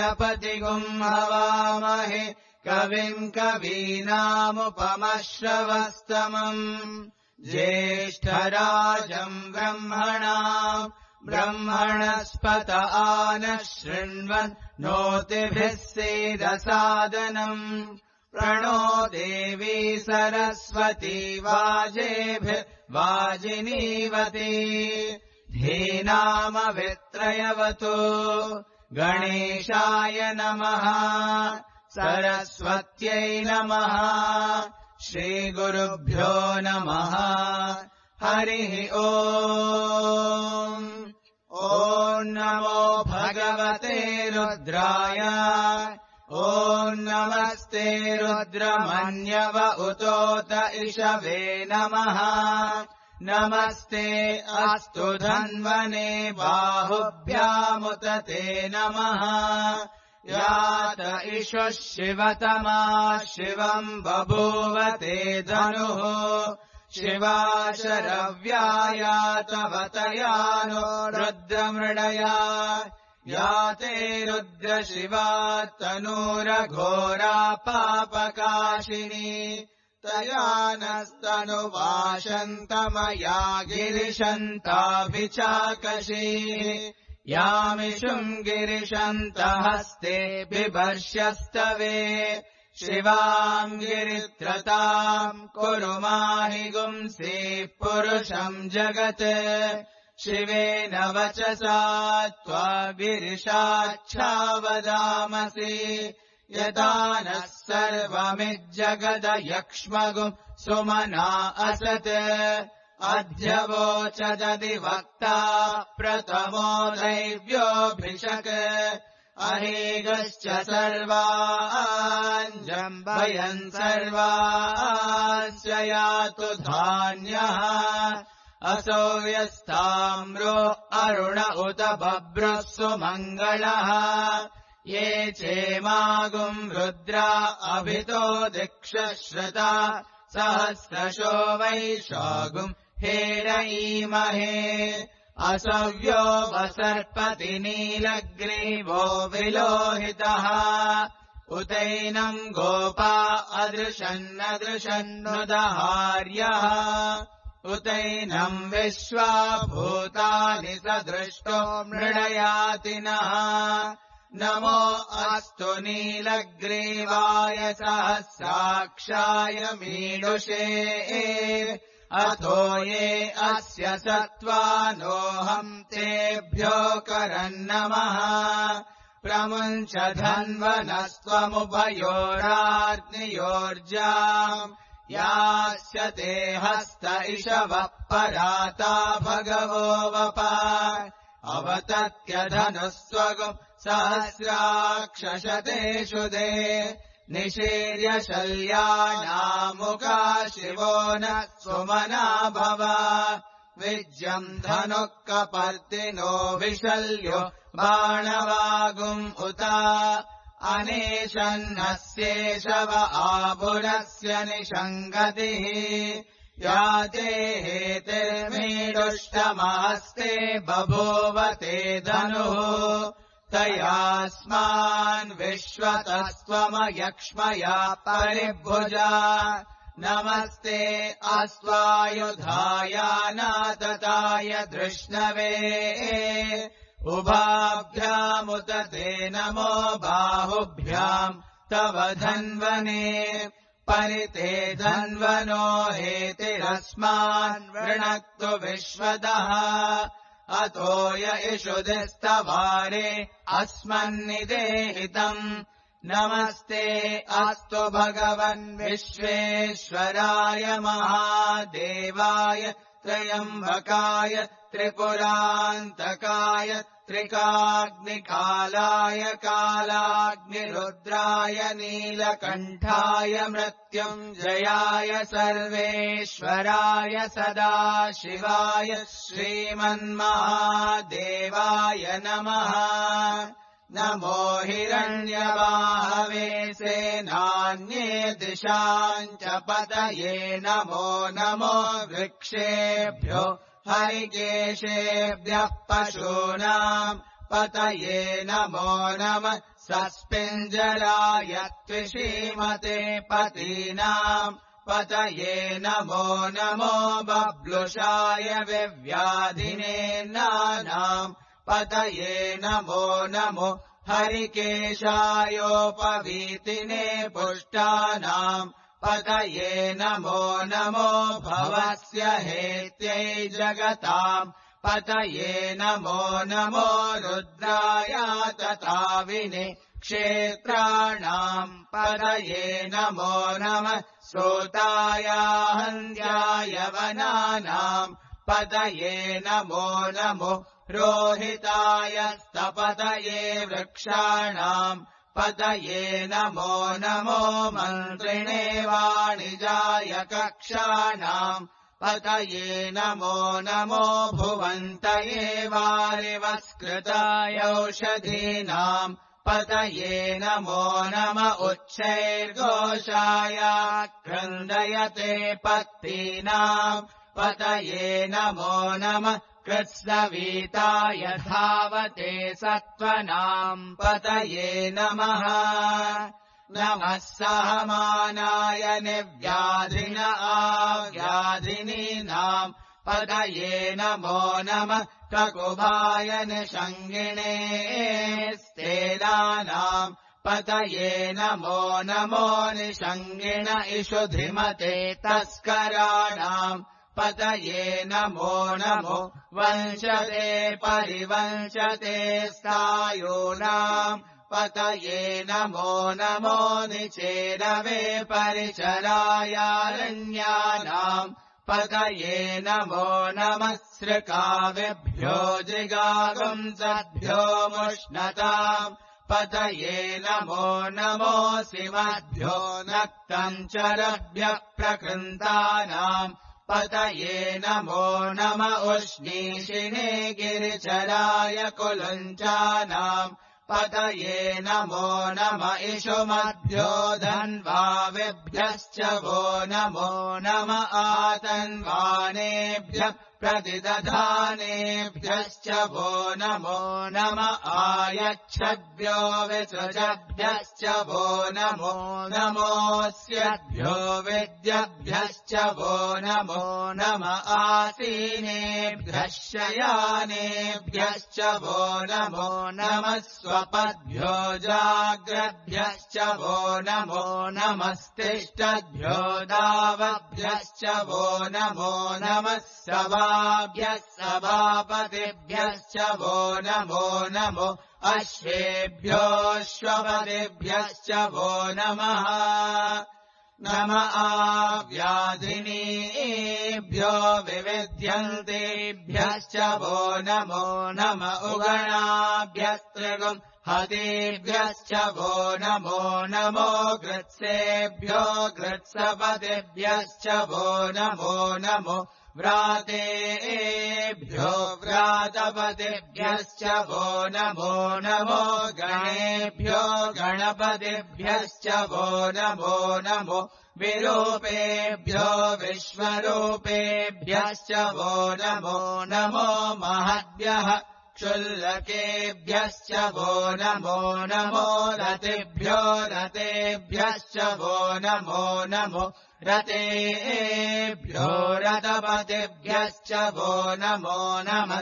गणपतिगुम् हवामहे कविम् कवीनामुपमश्रवस्तमम् ज्येष्ठराजम् ब्रह्मणस्पत आनः शृण्वन् नोतिभिः सीदसादनम् प्रणो देवी सरस्वती वाजिनीवती धीनामवित्रयवतु गणेशाय नमः सरस्वत्यै नमः श्रीगुरुभ्यो नमः हरिः ॐ नमो भगवते रुद्राय ॐ नमस्ते रुद्रमन्यव उतोत इषवे नमः नमस्ते अस्तु धन्वने बाहुभ्यामुत ते नमः यात इषुः शिवतमा शिवम् बभूव ते धनुः शिवा शरव्यायातवतया नो रुद्रमृडया याते रुद्रशिवा तनूरघोरा पापकाशिनी तया नस्तनुवाशन्तमया गिरिशन्ताभिचाकशी यामिषुम् गिरिशन्तहस्ते बिभर्ष्यस्तवे शिवाम् गिरित्रताम् कुरु माहि गुंसि पुरुषम् जगत् शिवेन वचसा त्वाभिरिषाच्छावदामसि यदा नः सर्वमिज्जगदयक्ष्मगुम् सुमना असत् अद्य वोचदधिवक्ता प्रथमो दैव्योऽभिषक् अहेगश्च सर्वाञ्जम्बयन् सर्वाश्च यातु धान्यः असो यस्ताम्रो अरुण उत बभ्रुः सुमङ्गलः ये चेमागुम् रुद्रा अभितो दिक्षश्रुता सहस्रशो वैशागुम् हेरयीमहे असव्यो वसर्पति नीलग्रीवो विलोहितः उतैनम् गोपा अदृशन्नदृशन्नुदहार्यः उतैनम् विश्वा भूतानि सदृष्टो मृडयातिनः नमो अस्तु नीलग्रीवाय सहस्राक्षाय मीडुषे अथो ये अस्य सत्त्वानोऽहम् तेभ्यो करन्नमः प्रमुञ्च धन्वनस्त्वमुभयोराग्नियोर्जाम् यास्यते हस्त इषवः पराता भगवो वप अवतत्यधनुस्त्वगुम् सहस्राक्षशतेषु दे निशीर्य शल्यानामुका शिवो न सुमना भव विज्यम् धनुः कपर्दिनो विशल्यो बाणवागुम् उत अनेशन्नस्येषव आभुरस्य निषङ्गतिः याते हेतिर्मीडुष्टमास्ते बभूव ते धनुः तयास्मान् विश्वतस्त्वमयक्ष्मया परिभुजा नमस्ते अश्वायुधायानातताय धृष्णवे उभाभ्यामुत ते नमो बाहुभ्याम् तव धन्वने परिते धन्वनो हेतिरस्मान् वृणक्तु विश्वतः अतो य इषुधिस्तवारे अस्मन्निदेहितम् नमस्ते अस्तु भगवन् विश्वेश्वराय महादेवाय त्र्यम्बकाय त्रिपुरान्तकाय त्रिकाग्निकालाय कालाग्निरुद्राय नीलकण्ठाय मृत्युञ्जयाय सर्वेश्वराय सदाशिवाय श्रीमन्महादेवाय नमः नमो हिरण्यवाहवे सेनान्ये दिशाम् च पतये नमो नमो वृक्षेभ्यो हरिकेशेभ्यः पशूनाम् पतये नमो नमः सस्पिञ्जराय त्विषीमते पतीनाम् पतये नमो नमो बब्लुषाय विव्याधिनेनानाम् पतये नमो नमो हरिकेशायोपवीतिने पुष्टानाम् पतये नमो नमो भवस्य हेत्यै जगताम् पतये नमो नमो रुद्राय तथाविने क्षेत्राणाम् पतये नमो नमः श्रोताय हन्त्याय वनानाम् पतये नमो नमो रोहिताय स्तपतये वृक्षाणाम् पतये नमो नमो मन्त्रिणे वाणिजाय कक्षाणाम् पतये नमो नमो भुवन्तये वारिवस्कृताय औषधीनाम् पतये नमो नम उच्चैर्घोषाय क्रन्दयते पत्तीनाम् पतये नमो नमः कृत्स्नवीताय धावते सत्त्वनाम् पतये नमः नमः सहमानाय निव्याधिन आव्याधिनीनाम् पतये नमो नमः ककुभाय निषङ्गिणे स्तेलानाम् पतये नमो नमो निषङ्गिण इषुधिमते तस्कराणाम् पतये नमो नमो वंशते परिवंशते स्थायूनाम् पतये नमो नमो निचेरवे परिचरायारण्यानाम् पतये नमो नमः सृकाविभ्यो जिगागुंसद्भ्यो मुष्णताम् पतये नमो नमोऽसिमद्भ्यो नक्तञ्चरभ्यः प्रकृन्तानाम् पतये नमो नम उष्णीषिणे गिरिचराय कुलञ्चानाम् पतये नमो नम इषुमद्भ्यो धन्वाविभ्यश्च वो नमो नम आतन्वानेभ्यः प्रतिदधानेभ्यश्च वो नमो नम आयच्छद्भ्यो विसृजभ्यश्च वो नमो नमोऽस्यद्भ्यो विद्यभ्यश्च वो नमो नम आसीनेभ्यः शयानेभ्यश्च वो नमो नमः स्वपद्भ्यो जाग्रद्भ्यश्च वो नमो नमस्तिष्ठद्भ्यो दावभ्यश्च वो नमो नमः सभाभ्यः सभापतिभ्यश्च वो नमो नमो अश्वेभ्योऽश्वपतिभ्यश्च वो नमः नम आव्याधिनीभ्यो विविध्यन्तेभ्यश्च वो नमो नम उगणाभ्यस्त्रिगुम् हतेभ्यश्च वो नमो नमो गृत्सेभ्यो गृत्सपतिभ्यश्च वो नमो नमो व्रातेभ्यो व्रातपतिभ्यश्च वो नमो नमो गणेभ्यो गणपतिभ्यश्च वो नमो नमो विरूपेभ्यो विश्वरूपेभ्यश्च वो नमो नमो महद्भ्यः क्षुल्लकेभ्यश्च वो नमो नमो रतेभ्यो रतेभ्यश्च वो नमो नमो रतेभ्यो रतपतिभ्यश्च वो नमो नमः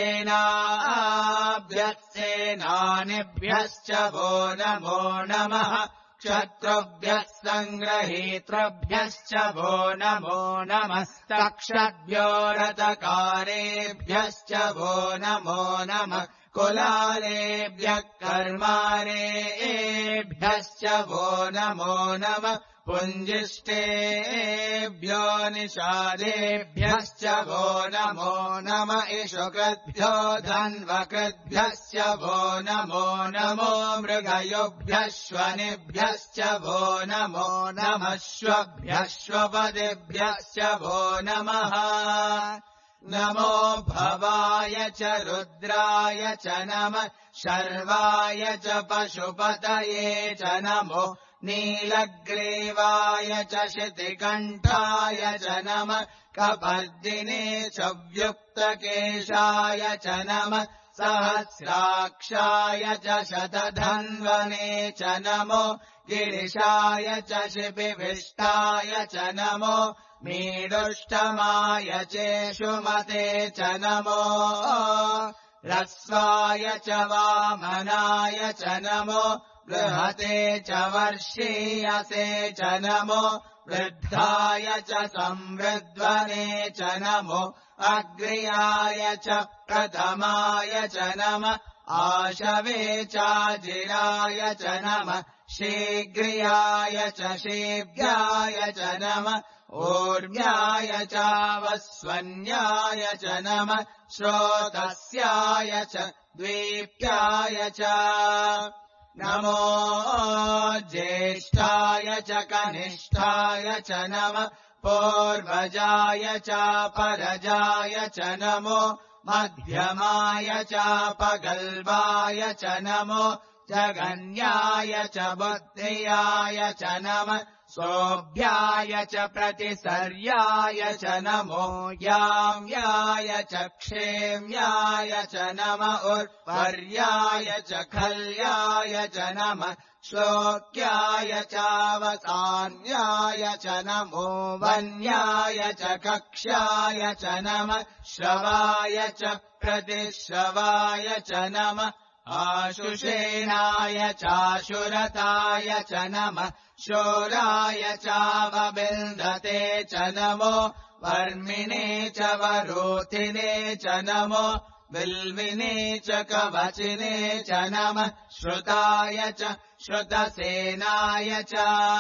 सेनाभ्यः वो नमो नमः क्षत्रुभ्यः सङ्ग्रहीतृभ्यश्च वो नमो नमस्तक्षद्भ्यो रतकारेभ्यश्च वो नमो नमः कुलालेभ्यः कर्मारेभ्यश्च वो नमो नमः पुञ्जिष्टेभ्यो निषादेभ्यश्च वो नमो नम इषुकृद्भ्यो धन्वकृद्भ्यश्च वो नमो नमो मृगयोभ्यश्वनिभ्यश्च वो नमो नमश्वभ्यश्वपदिभ्यश्च वो नमः नमो भवाय च रुद्राय च नमः शर्वाय च पशुपतये च नमो नीलग्रीवाय च शितिकण्ठाय च नमः कपर्दिने च व्युक्तकेशाय च नमः सहस्राक्षाय च शतधन्वने च नमो गिरिशाय च शिपिविष्टाय च नमो मीडुष्टमाय चेषुमते च नमो ह्रस्वाय च वामनाय च नमो बृहते च वर्षीयसे च नमो वृद्धाय च संवृद्ध्वने च नमो अग्र्याय च प्रथमाय च नमः आशवे चाजिराय च नमः शीघ्र्याय च शीघ्राय च नमः ऊर्म्याय चावस्वन्याय च नमः श्रोतस्याय च द्वीप्याय च नमो ज्येष्ठाय च कनिष्ठाय च नमः पूर्वजाय चापरजाय च नमो मध्यमाय चापगल्भाय च नमो जगन्याय च बुद्धियाय च नमः सोऽभ्याय च प्रतिसर्याय च नमो याम्याय च क्षेम्याय च नमः उर्वर्याय च खल्याय च नमः श्लोक्याय चावसान्याय च नमो वन्याय च कक्ष्याय च नमः श्रवाय च प्रतिश्रवाय च नमः आशुषेणाय चाशुरताय च नमः शूराय चावबिन्दते च नमो वर्मिणे च वरोधिने च नमो बिल्विने च कवचिने च नमः श्रुताय च श्रुतसेनाय च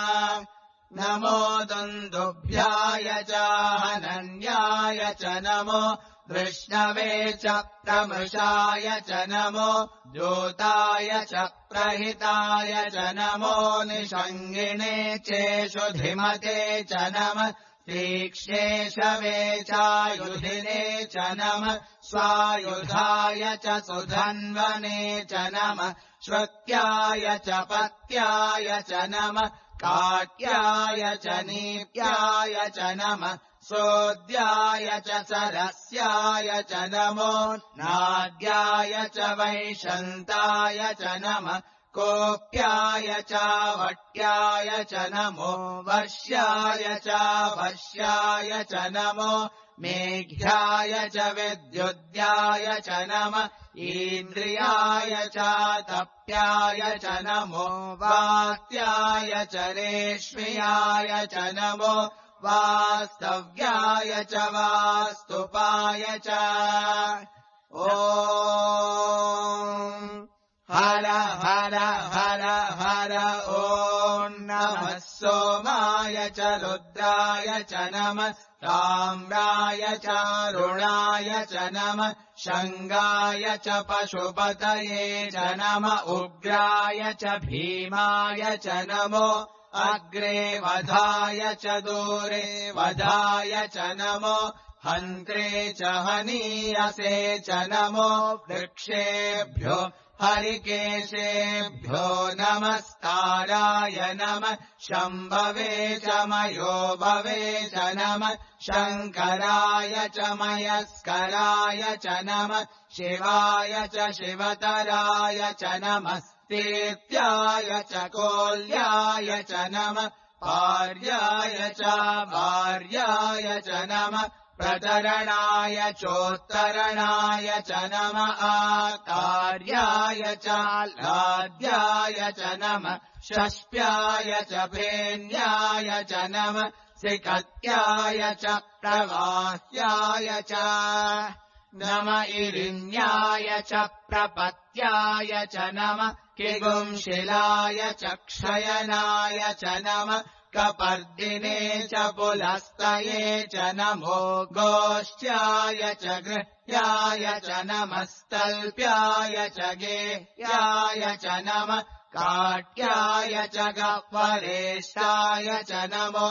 नमो दुन्दुभ्याय च हनन्याय च नमो वृष्णवे च प्रमृषाय च नमो द्योताय च प्रहिताय च नमो निषङ्गिणे चेषुधिमते च नमः तीक्ष्णेशवे चायुधिने च नमः स्वायुधाय च सुधन्वने च नमः श्रुत्याय च पत्याय च नमः काट्याय च नीप्याय च नमः सोद्याय च सरस्याय च नमो नाद्याय च वैशन्ताय च नमः कोप्याय च वट्याय च नमो वश्याय च वश्याय च नमो मेघ्याय च विद्युद्याय च नमः इन्द्रियाय च तप्याय च नमो वात्याय च रेश्म्याय च नमो वास्तव्याय च वास्तुपाय च ॐ हर हर हर हर ॐ नमः सोमाय च रुद्राय च नमः ताम्राय च रुणाय च नमः शङ्गाय च पशुपतये च नमः उग्राय च भीमाय च नमो अग्रे वधाय च दूरे वधाय च नमो हन्त्रे च हनीयसे च नमो वृक्षेभ्यो हरिकेशेभ्यो नमस्ताराय नमः शम्भवे च मयोभवे च नमः शङ्कराय च मयस्कराय च नमः शिवाय च शिवतराय च नमः तीर्थ्याय च कोल्याय च नमः पार्याय च भार्याय च नमः प्रतरणाय चोत्तरणाय च नमः आकार्याय च लाद्याय च नमः षष्प्याय च भेन्याय च नमः सिकत्याय च प्रवाह्याय च नम इरिण्याय च प्रपत्याय च नमः किगुंशिलाय च क्षयनाय च नमः कपर्दिने च पुलस्तये च नमो गोष्ठ्याय च गृह्याय च नमस्तल्प्याय च गेह्याय च नमः काट्याय च गह्वरेष्ठाय च नमो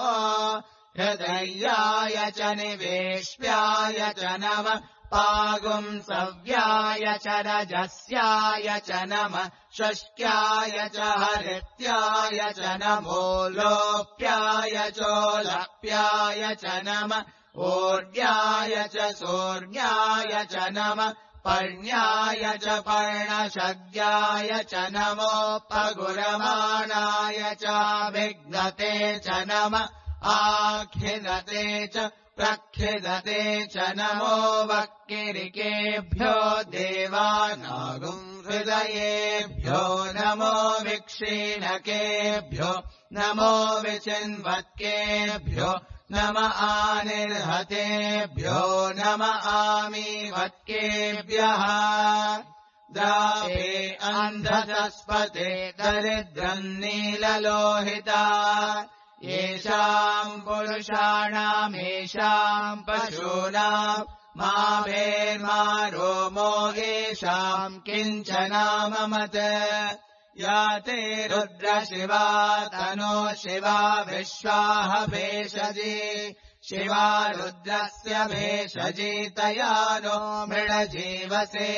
हृदयाय च निवेश्याय च नमः पागुंसव्याय च रजस्याय च नमः षष्ट्याय च हरित्याय च नमो लोप्याय चोलप्याय च नमः ऊर्ध्याय च सूर्याय च नमः पर्ण्याय च पर्णशद्याय च नमोपगुरमाणाय च विघ्नते च नम आखिदते च प्रखिदते च नमो वक्किरिकेभ्यो देवानागुं हृदयेभ्यो नमो विक्षीणकेभ्यो नमो विचिन्वत्केभ्यो नम आनिर्हतेभ्यो नम आमीवत्केभ्यः द्रावे अन्धतस्पते दरिद्रम् नीललोहिता येषाम् पुरुषाणामेषाम् पशूनाम् मा भेर्मा रोमो येषाम् किञ्चनाममत् या ते रुद्रशिवा तनो शिवा विश्वाः भेषजी शिवा रुद्रस्य भेषजी तया नो मृडजीवसे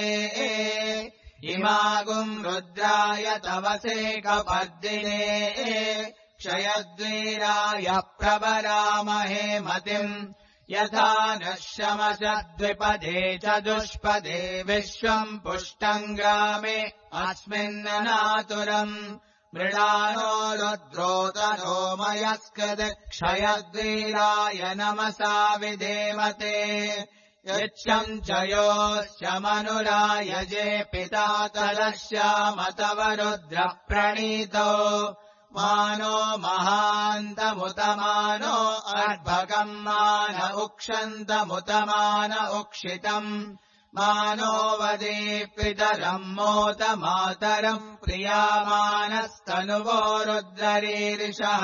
इमागुम् रुद्राय तवसे कपर्दिने क्षयद्वीराय प्रवरामहे मतिम् यथा नः शमसद्विपदे च दुष्पदे विश्वम् पुष्टम् ग्रामे अस्मिन्ननातुरम् मृडानो रुद्रोतनो मयस्कृत् क्षयद्वीराय नमसा विधेमते यच्छम् च योश्च मनुराय जे पिता तदश्यामतव रुद्र प्रणीतो मानो महान्तमुतमानो अर्भकम् मान उक्षन्तमुतमान उक्षितम् मानो वदे पितरम् मोत मातरम् प्रियामानस्तनुवो रुद्ररीरिषः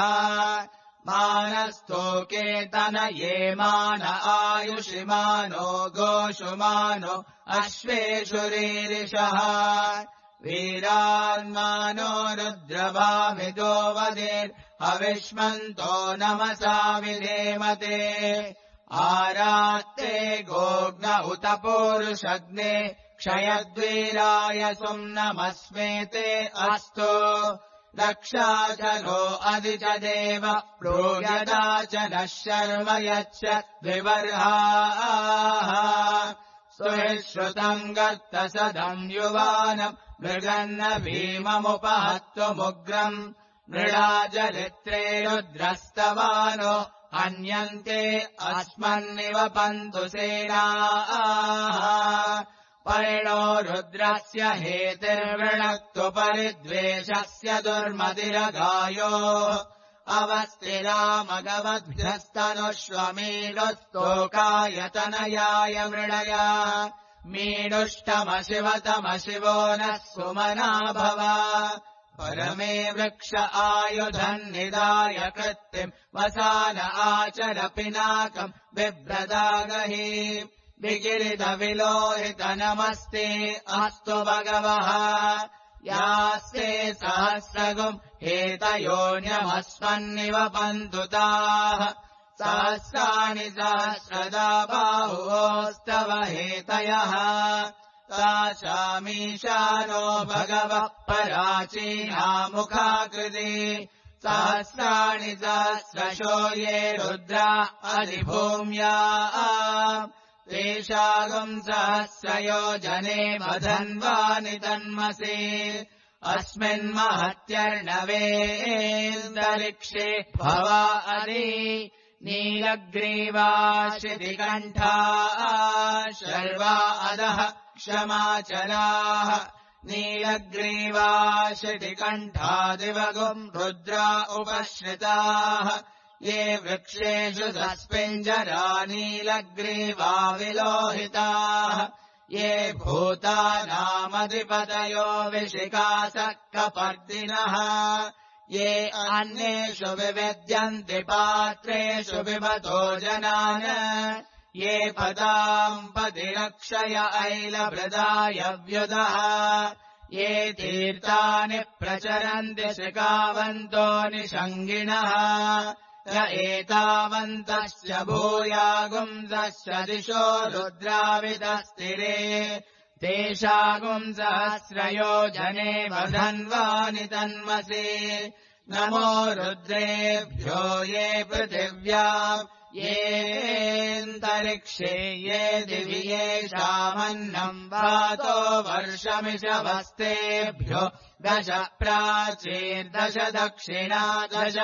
मानस्तोकेतन ये मान आयुषिमानो गोषुमानो अश्वेषु रीरिषः वीरान्मानो रुद्रभामिदो वदेर्हविष्मन्तो नमसा विधेमते आरात्ते गोग्न उत पूरुषग्ने क्षयद्वीराय सुम्नमस्मेते अस्तु रक्षा च नो अधि च देव प्रोयदा च नः शर्म यच्च विवर्हाः सुश्रुतम् गर्तसदम् युवानम् मृगन्न भीममुपहत्वमुग्रम् मृडाजरित्रे रुद्रस्तवानो हन्यन्ते अस्मन्निव पन्तु सेनाः परिणो रुद्रस्य हेतिर्वृणक्तु परिद्वेषस्य दुर्मतिरगायो अवस्तिरामगवद्भ्यस्तनुष्वमीडुस्तोकायतनयाय मृडया मीडुष्टमशिवतमशिवो नः सुमना भव परमे वृक्ष आयुधम् निदाय कृत्तिम् वसान आचर पिनाकम् बिभ्रदागहि विगिरितविलोहित नमस्ते अस्तु भगवः यास्ते सहस्रगुम् हेतयोन्यमस्मन्निव पन्तुताः सहस्राणि सहस्रदा बाहुवोस्तव हेतयः तासामीशानो भगवः पराचीनामुखाकृति सहस्राणि सहस्रशो ये रुद्रा अधिभूम्या तेषागुम् सहस्रयोजने मधन्वानि तन्मसि अस्मिन्महत्यर्णवेन्दरिक्षे भवा अधि नीलग्रीवा शितिकण्ठा शर्वा अधः क्षमाचराः नीलग्रीवा शितिकण्ठा दिवगुम् रुद्रा उपश्रिताः ये वृक्षेषु सस्पिञ्जरा नीलग्रीवा विलोहिताः ये भूतानामधिपतयो विशिखासक्कपर्दिनः ये अन्येषु विविद्यन्ति पात्रेषु विमतो जनान् ये पदाम् पतिरक्षय ऐलभृदाय व्युदः ये तीर्थानि प्रचरन्ति शिखावन्तो निषङ्गिणः य एतावन्तश्च भूयागुंसश्च दिशो रुद्रावितस्तिरे तेषागुंसहस्रयोजने वधन्वानि तन्मसि नमो रुद्रेभ्यो ये पृथिव्याम् येऽन्तरिक्षे ये दिवि येषामन्नम् वातो वर्षमिषवस्तेभ्यो 10 प्राचीर्दश दक्षिणा 10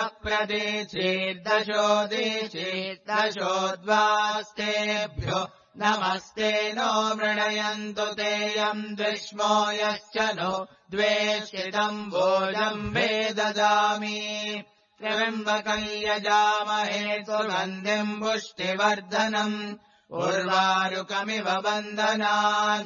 प्रतीचीर्दशोदीचीर्दशोद्वास्तेभ्यो नमस्ते नो मृणयन्तु तेयम् द्विष्मो यश्च नो द्वेष्टितम् भोजम् वे ददामि त्र्यम्बकम् यजामहे सुगन्धिम् पुष्टिवर्धनम् उर्वारुकमिव बन्धनान्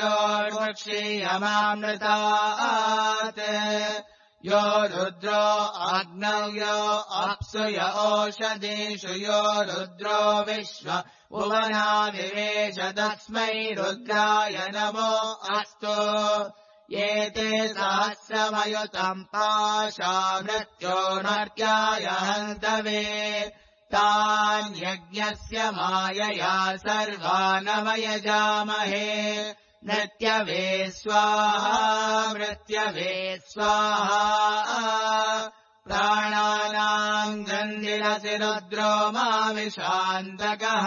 मृत्योर्मुक्षीयमामृतात् यो रुद्रो अग्नौ यो अप्सु य ओषधीषु यो रुद्रो विश्व भुवनाविवेश तस्मै रुद्राय नमो अस्तु एते सहस्रमयुतम् पाशा मृत्योर्मर्त्याय हन्तवे तान् यज्ञस्य मायया सर्वानवयजामहे मृत्यवे स्वाहा मृत्यवे स्वाहा प्राणानाम् गन्धिरसि रुद्रो माविशान्तकः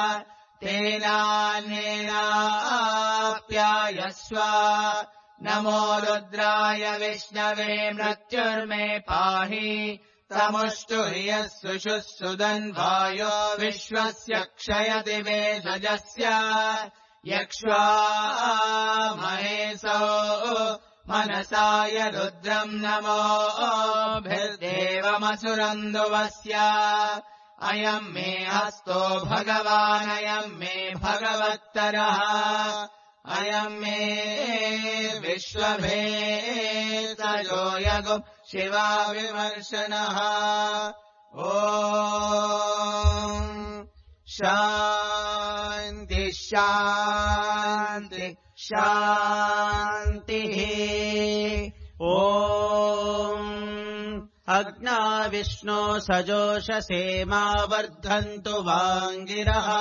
तेनान्येनाप्यायस्व नमो रुद्राय विष्णवे मृत्युर्मे पाहि तमुष्टु ह्यः सुषुःसुदन्वायो विश्वस्य क्षयति वेषजस्य यक्ष्वा महेशो मनसाय रुद्रम् नमोभिर्देवमसुरन्दुवस्य अयम् मे हस्तो भगवानयम् मे भगवत्तरः अयम् मे विश्वभेतयो यगो शिवा विमर्शनः ॐ शान्ति शान्ति शान्तिः ॐ अग्ना विष्णो सजोषसेमा वर्धन्तु वाङ्गिरः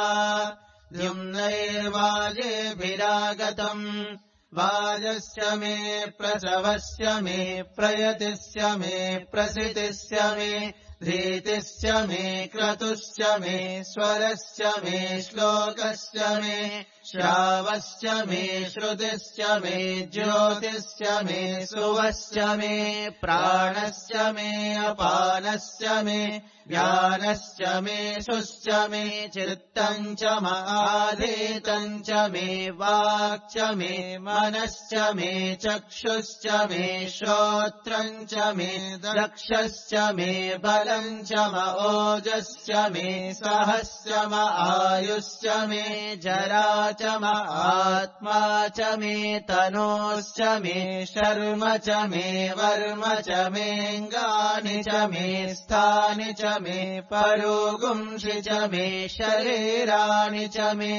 द्युम्नैर्वाजेभिरागतम् वाजस्य मे प्रसवस्य मे प्रयतिस्य मे प्रसितिस्य मे धीतिस्य मे क्रतुस्य मे स्वरस्य मे श्लोकस्य मे श्रावस्य मे श्रुतिस्य मे ज्योतिस्य मे सुवस्य मे प्राणस्य मे अपानस्य मे ज्ञानस्य मे सुश्च मे चित्तम् च महाधीतम् च मे वाक् च मे मनश्च मे चक्षुश्च मे श्रोत्रम् च मे दक्षश्च मे बलम् च ओजश्च मे सहस्य आयुश्च मे जरा च आत्मा च मे तनोश्च मे शर्म च मे वर्म च मेऽङ्गानि च मे स्थानि च मे परोगुंषि च मे शरीराणि च मे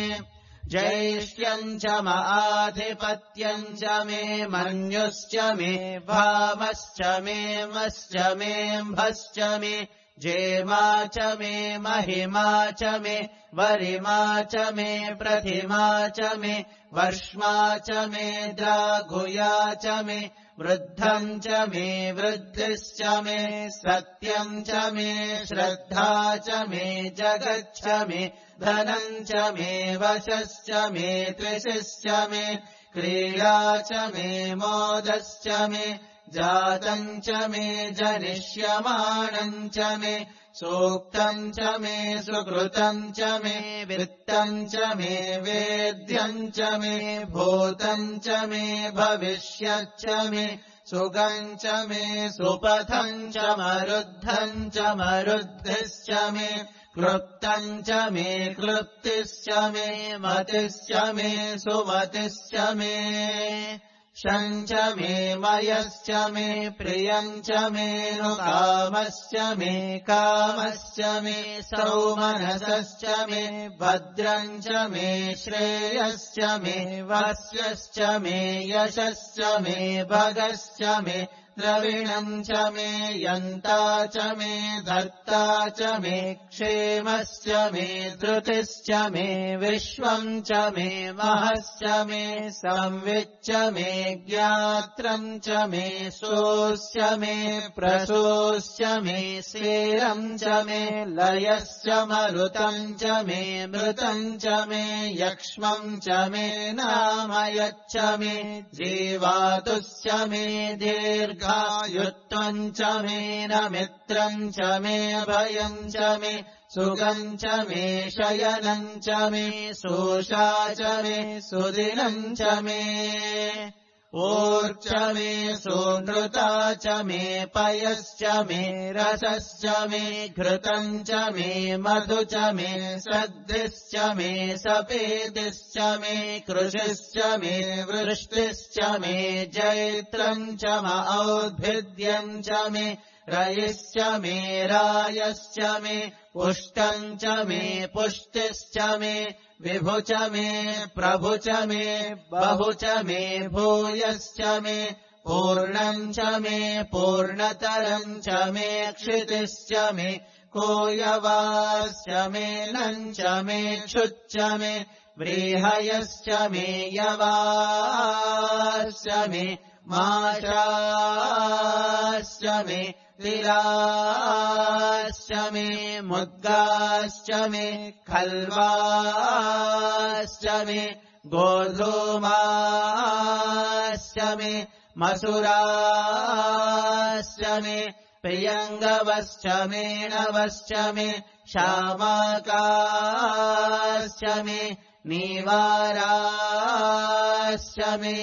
जैष्ठ्यम् च आधिपत्यम् च मे मन्युश्च मे भामश्च मे मश्च मे म्भश्च मे जेमा च मे महिमा च मे वरिमा च मे प्रतिमा च मे वर्ष्मा च मे द्राघुया च मे वृद्धम् च मे वृद्धिश्च मे सत्यम् च मे श्रद्धा च मे जगच्छ मे धनम् च मे वशश्च मे त्रिशिश्च मे क्रीडा च मे मोदश्च मे जातम् च मे जनिष्यमाणम् च मे सूक्तम् च मे सुकृतम् च मे वित्तम् च मे वेद्यम् च मे भूतम् च मे भविष्यच्च मे सुगम् च मे सुपथम् च मरुद्धम् च मरुद्धिश्च मे क्लृप्तम् च मे क्लृप्तिश्च मे मतिश्च मे सुमतिश्च मे शम् च मे मयश्च मे प्रियम् च मे कामश्च मे कामश्च मे सौमनसश्च मे भद्रम् च मे श्रेयश्च मे वस्यश्च मे यशश्च मे भगश्च मे द्रविणम् च मे यन्ता च मे धर्ता च मे क्षेमश्च मे धृतिश्च मे विश्वम् च मे महश्च मे संविच्च मे ज्ञात्रम् च मे सोऽश्च मे प्रसोऽश्च मे सेरम् च मे लयश्च मरुतम् च मे मृतम् च मे यक्ष्मम् च मे नामयच्च मे जीवातुश्च मे दीर्घायुत्वम् च मे न मित्रम् च मे भयम् च मे सुगम् च मे शयनम् च मे सोषा च मे सुदिनम् च मे ऊर्च मे सुनृता च मे पयश्च मे रसश्च मे घृतम् च मे मधु च मे सद्धिश्च मे सपेतिश्च मे कृषिश्च मे वृष्टिश्च मे जैत्रम् च औद्भिद्यम् च मे रयिश्च मे रायश्च मे पुष्टम् च मे पुष्टिश्च मे विभु च मे प्रभु च मे बहु च मे भूयश्च मे पूर्णम् च मे पूर्णतरम् च मे क्षितिश्च मे कोयवाश्च मे नम् च मे क्षुच्च मे व्रीहयश्च मे यवाश्च मे माशाश्च मे तिलाश्च मे मुद्गाश्च मे खल्वाश्च मे गोधूमाश्च मे मसुराश्च मे प्रियङ्गवश्च मे नवश्च मे शामाकाश्च मे नीवाराश्च मे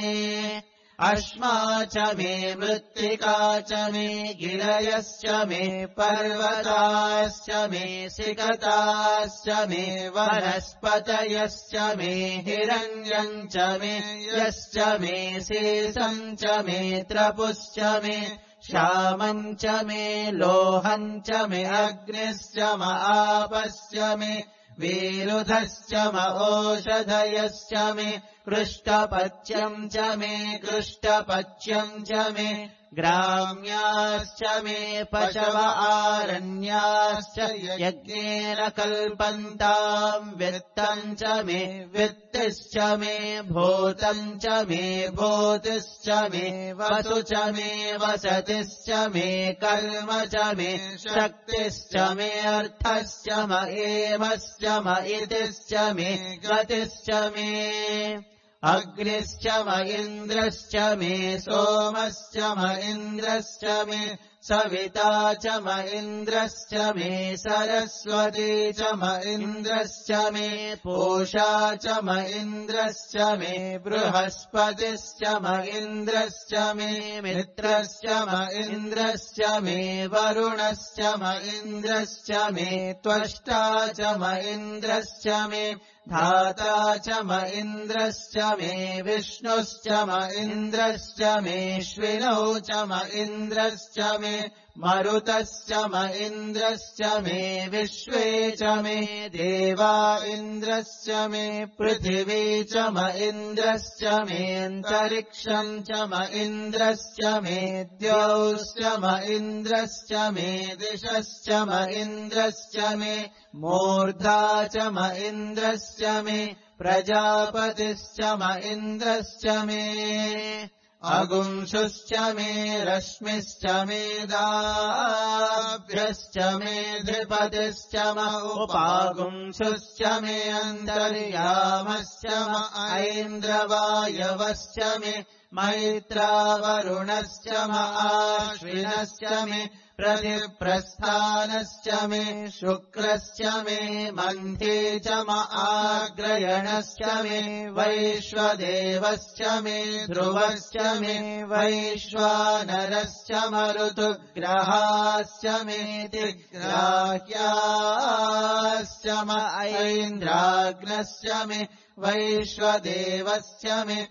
अश्मा च मे मृत्तिका च मे गिरयश्च मे पर्वताश्च मे सिकताश्च मे वनस्पतयश्च मे हिरण्यम् च मे यश्च मे शेषम् च मे त्रपुश्च मे श्यामम् च मे लोहम् च मे अग्निश्च म आपश्च मे वीरुधश्च म ओषधयश्च मे कृष्टपच्यम् च मे कृष्टपच्यम् च मे ग्राम्याश्च मे पशव आरण्याश्च यज्ञेन कल्पन्ताम् वित्तम् च मे वित्तिश्च मे भूतम् च मे भूतिश्च मे वसु च मे वसतिश्च मे कर्म च मे शक्तिश्च मे अर्थश्च म एमश्च म इतिश्च मे गतिश्च मे अग्निश्च म इन्द्रश्च मे सोमश्च म इन्द्रश्च मे सविता च म इन्द्रश्च मे सरस्वती च म इन्द्रश्च मे पूषा च म इन्द्रश्च मे बृहस्पतिश्च म इन्द्रश्च मे मित्रश्च म इन्द्रश्च मे वरुणश्च म इन्द्रश्च मे त्वष्टा च म इन्द्रश्च मे धाता च म इन्द्रश्च मे विष्णुश्च म इन्द्रश्च मेऽश्विनौ च म इन्द्रश्च मे मरुतश्च म इन्द्रश्च मे विश्वे च मे देवा इन्द्रश्च मे पृथिवी च म इन्द्रश्च मेऽन्तरिक्षम् च म इन्द्रश्च मे द्यौश्च म इन्द्रश्च मे दिशश्च म इन्द्रश्च मे मूर्धा च म इन्द्रश्च मे प्रजापतिश्च म इन्द्रश्च मे अगुंशुश्च मे रश्मिश्च मे दाभ्यश्च मे धिपतिश्च म उपागुंशुश्च मे अन्तर्यामश्च म ऐन्द्रवायवश्च मे मैत्रावरुणश्च म आश्विनश्च मे प्रतिप्रस्थानश्च मे शुक्रश्च मे मन्थे च म आग्रयणश्च मे वैश्वदेवश्च मे ध्रुवश्च मे वैश्वानरश्च मरुतुग्रहाश्च मे तिग्राह्याश्च म ऐन्द्राग्नश्च मे वैश्वदेवश्च मे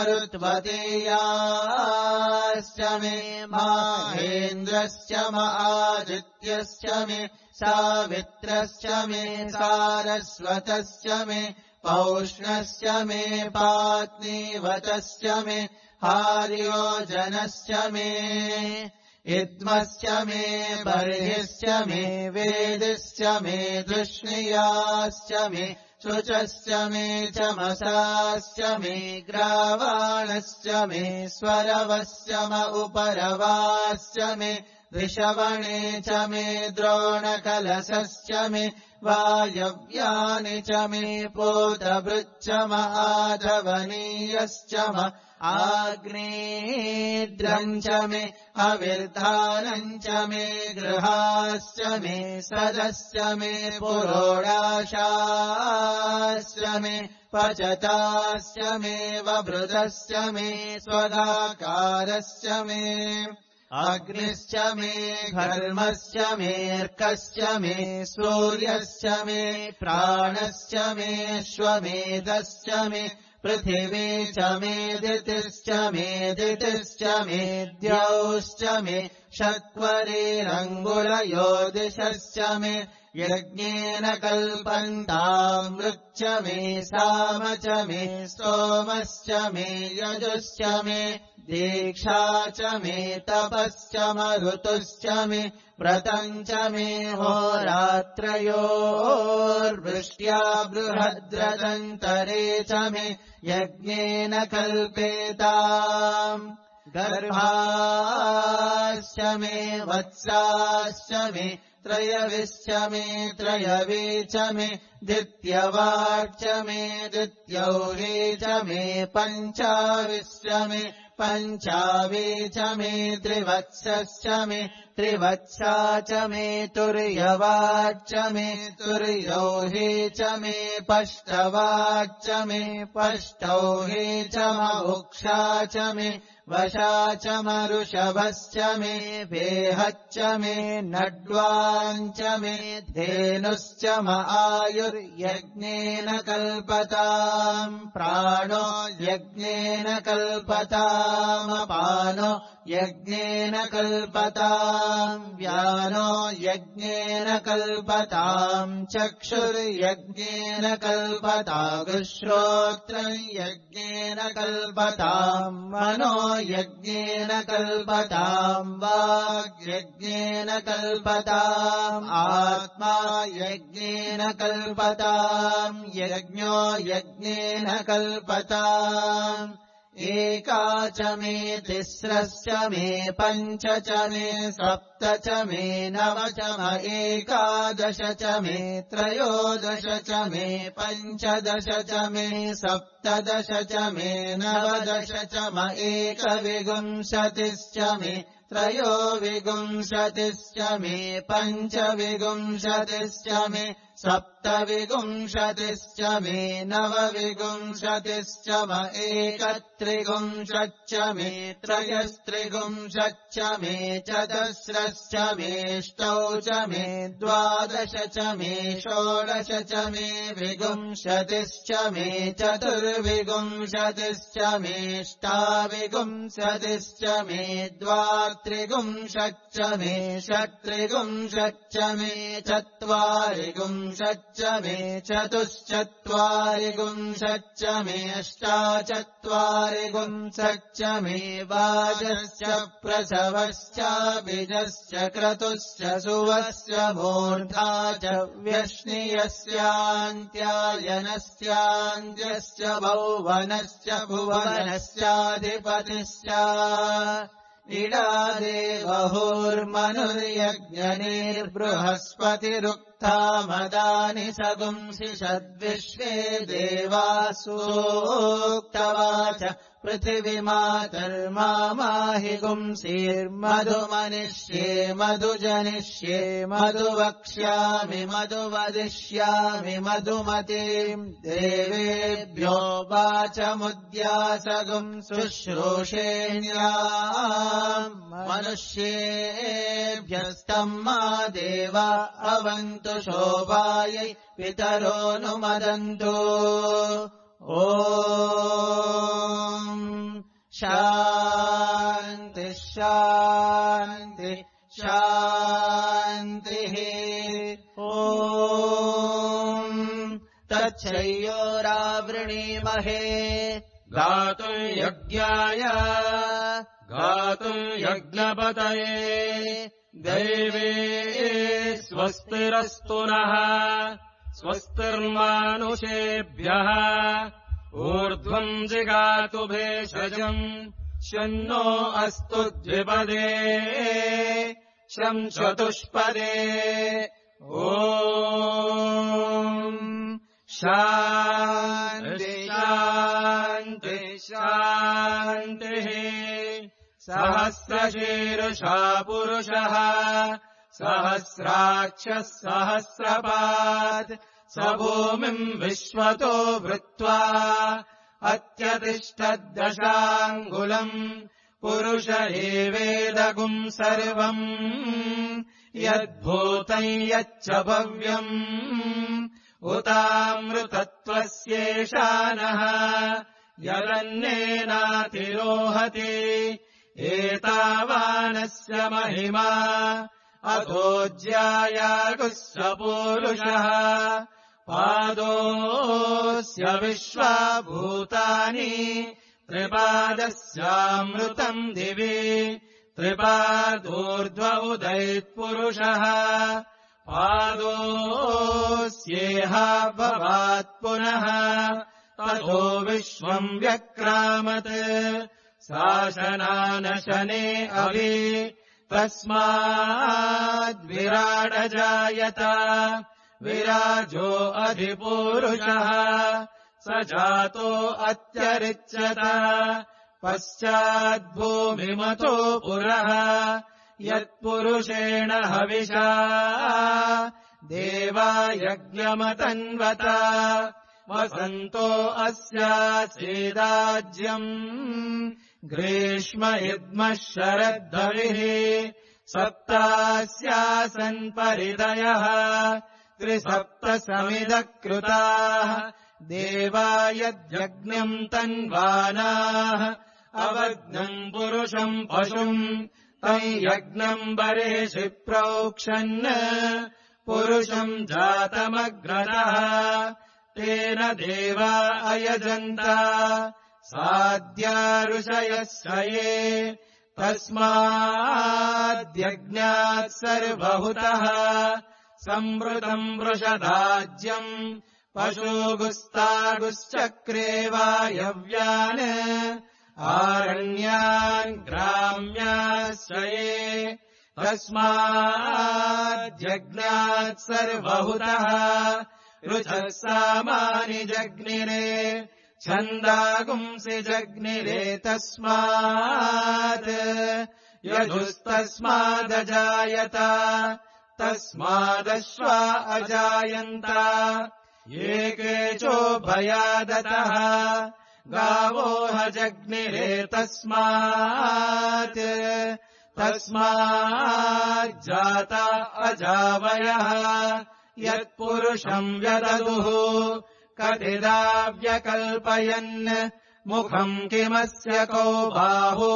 मरुत्वतेयाश्च मे माहेन्द्रश्च म आदित्यश्च मे सावित्रश्च मे सारस्वतश्च मे पौष्णश्च मे पात्नीवतश्च मे हार्योजनश्च मे इद्मश्च मे बर्हिश्च मे वेदिश्च मे धृष्णियाश्च मे शुचश्च मे चमसाश्च मे ग्रावाणश्च मे स्वरवश्च म उपरवाश्च मे ऋषवणे च मे द्रोणकलशश्च मे वायव्यानि च मे पोतभृच्च म आधवनीयश्च म आग्नेयद्रम् च मे हविर्धानम् च मे गृहाश्च मे सदश्च मे पुरोडाशाश्च मे पचताश्च मे वभृतश्च मे स्वगाकारश्च मे अग्निश्च मे घर्मश्च मेऽर्कश्च मे सूर्यश्च मे प्राणश्च मे श्वमेधश्च मे पृथिवी च मे दितिश्च मे दितिश्च मे द्यौश्च मे शक्वरेरङ्गुलयोदिशश्च मे यज्ञेन कल्पन्ताम् मृच्च मे साम च मे सोमश्च मे यजुश्च मे दीक्षा च मे तपश्च मरुतुश्च मे व्रतम् च मे होरात्रयोर्वृष्ट्या बृहद्रदन्तरे च मे यज्ञेन कल्पेताम् गर्भाश्च मे वत्साश्च मे त्रयविश्च मे त्रयवी च मे द्वितीयवाक् च मे द्वितीयौही च मे पञ्चाविश्च मे पञ्चावी च मे त्रिवत्सश्च मे त्रिवत्सा च मे तुर्यवाक् च मे तुर्यौही च मे पष्टवाक् च मे पष्टौही च मुक्षा च मे वशा च मरुषभश्च मे वेहच्च मे नड्वाम् च मे धेनुश्च म आयुर्यज्ञेन कल्पताम् प्राणो यज्ञेन कल्पताम् अपानो यज्ञेन कल्पताम् व्यानो यज्ञेन कल्पताम् चक्षुर्यज्ञेन कल्पताम् श्रोत्रम् यज्ञेन कल्पताम् मनो यज्ञेन कल्पताम् वाग्यज्ञेन कल्पताम् आत्मा यज्ञेन कल्पताम् यज्ञो यज्ञेन कल्पताम् एका च मे तिस्रश्च मे पञ्च च मे सप्त च मे नव च म एकादश च मे त्रयोदश च मे पञ्चदश च मे सप्तदश च मे नवदश च म एकविंशतिश्च मे त्रयोविंशतिश्च मे पञ्चविंशतिश्च मे सप्तविंशतिश्च मे नवविंशतिश्च म एकत्रिंशच्च मे त्रयस्त्रिंशच्च मे चतस्रश्च मेष्टौ च मे द्वादश च मे षोडश च मे विंशतिश्च मे चतुर्विंशतिश्च मेष्टाविंशतिश्च मे द्वात्रिंशच्च मे षट्त्रिंशच्च मे चत्वारिंशच्च मे चतुश्चत्वारिंशच्च मे अष्टाचत्वारिंशच्च मे वाजश्च प्रसवश्च बीजश्च क्रतुश्च सुवश्च मूर्धा च व्यश्नियस्यान्त्यायनस्यान्त्यश्च भुवनश्च भुवनश्चाधिपतिश्च इडादेवहुर्मनुर्यज्ञनिर्बृहस्पतिरुक्तामदानि सगुंसि षद्विश्वे देवासूक्तवाच पृथिवीमातर्माहि गुंसीर्मधुमनिष्ये मधुजनिष्ये मधुवक्ष्यामि मधुवदिष्यामि मधुमतीम् देवेभ्यो वाचमुद्यासगुम् शुश्रूषेण्याम् मनुष्येभ्यस्तम् मा देवा अवन्तु शोभायै पितरोऽनुमदन्तु ॐ शान्ति शान्ति शान्तिः ॐ तच्छयोरावृणीमहे गातुम् यज्ञाय गातुम् यज्ञपतये देवे स्वस्तिरस्तु नः स्वस्तिर्मानुषेभ्यः ऊर्ध्वम् जिगातु भेषजम् शन्नो अस्तु द्विपदे शं चतुष्पदे ॐ शान्ति शान्ति शान्तिः सहस्रशीर्षा पुरुषः सहस्राक्षः सहस्रपात् स भूमिम् विश्वतो वृत्वा अत्यतिष्ठद्दशाङ्गुलम् पुरुष एवेदगुम् सर्वम् यद्भूतम् यच्च भव्यम् उतामृतत्वस्येषानः यदन्नेनातिरोहति एतावानस्य महिमा अथोज्यायागुः स पूरुषः पादोऽस्य विश्वाभूतानि त्रिपादस्यामृतम् दिवि त्रिपादोर्ध्व उदैत्पुरुषः पादोऽस्येह भवात् पुनः ततो विश्वम् व्यक्रामत् शासनानशने अभि तस्माद्विराडजायत विराजो अधिपूरुषः स जातो अत्यरिच्यत पश्चाद्भूमिमतो पुरः यत्पुरुषेण हविषा देवा यज्ञमतन्वत वसन्तो अस्यासीदाज्यम् ग्रीष्म इद्मः शरद्धरिः सप्तास्यासन् परिदयः त्रिसप्तसमिदकृताः देवा यद्यज्ञम् तन्वानाः अवग्नम् पुरुषम् पशुम् तम् यज्ञम् बर्हिषि प्रोक्षन् पुरुषम् जातमग्रतः तेन देवा अयजन्त साद्या ऋषयः ये तस्माद्यज्ञात् सर्वहुतः संवृतम् वृषदाज्यम् पशुगुस्तागुश्चक्रे वायव्यान् आरण्यान् ग्राम्याश्रये तस्माद्यज्ञात् सर्वहुतः ऋचः सामानि जग्निरे छन्दागुंसि जग्निरे तस्मात् यजुस्तस्मादजायत तस्मादश्वा अजायन्त ये चोभयादतः गावो हजग्निरे तस्मात् तस्माज्जाता अजावयः यत्पुरुषम् व्यददुः कथिदा व्यकल्पयन् मुखम् किमस्य को बाहु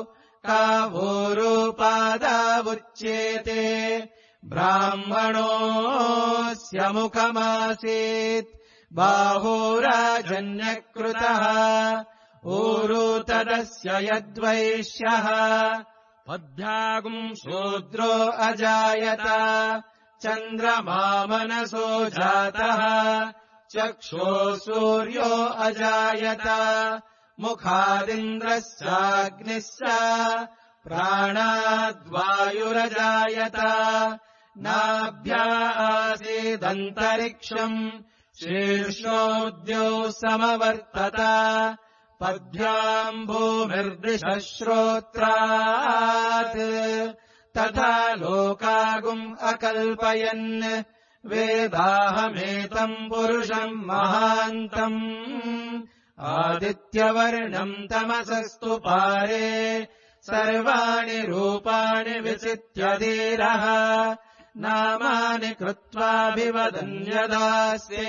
कावोरुपादावुच्येते ब्राह्मणोऽस्य मुखमासीत् बाहुराजन्यकृतः ऊरु तदस्य यद्वैश्यः पद्भ्यागुम् शूद्रो अजायत चन्द्रमामनसो जातः चक्षो सूर्यो अजायत मुखादिन्द्रश्चाग्निश्च प्राणाद्वायुरजायत नाभ्या आसीदन्तरिक्षम् शीर्षोऽद्यो समवर्तत पद्भ्याम् भूमिर्दिशः श्रोत्रात् तथा लोकागुम् अकल्पयन् वेदाहमेतम् पुरुषम् महान्तम् आदित्यवर्णम् तमसस्तु पारे सर्वाणि रूपाणि विचित्यधीरः नामानि कृत्वाभिवदन्यदास्ये